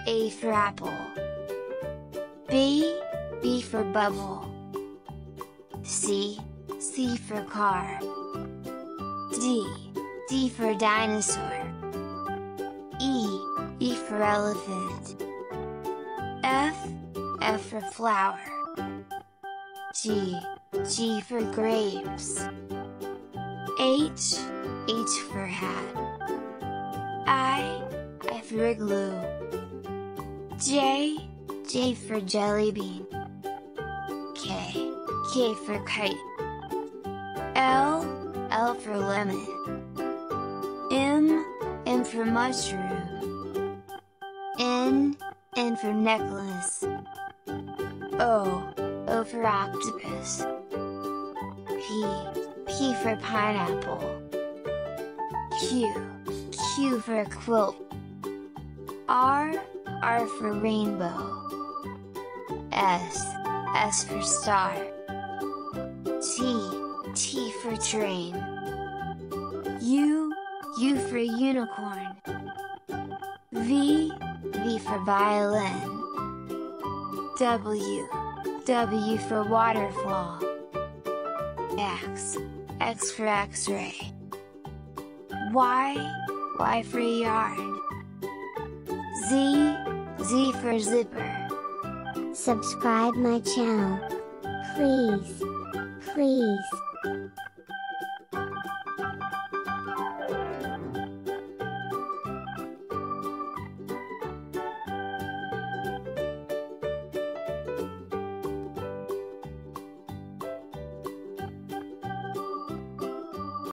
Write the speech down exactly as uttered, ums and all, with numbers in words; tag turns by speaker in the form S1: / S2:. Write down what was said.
S1: A for apple. B, B for bubble. C, C for car. D, D for dinosaur. E, E for elephant. F, F for flower. G, G for grapes. H, H for hat. I, I for igloo. J, J for jelly bean. K, K for kite. L, L for lemon. M, M for mushroom. N, N for necklace. O, O for octopus. P, P for pineapple. Q, Q for quilt. R, R for rainbow. S, S for star. T, T for train. U, U for unicorn. V, V for violin. W, W for waterfall. X, X for X-ray. Y, Y for yarn. Z, Z for zipper.
S2: Subscribe my channel. Please, please.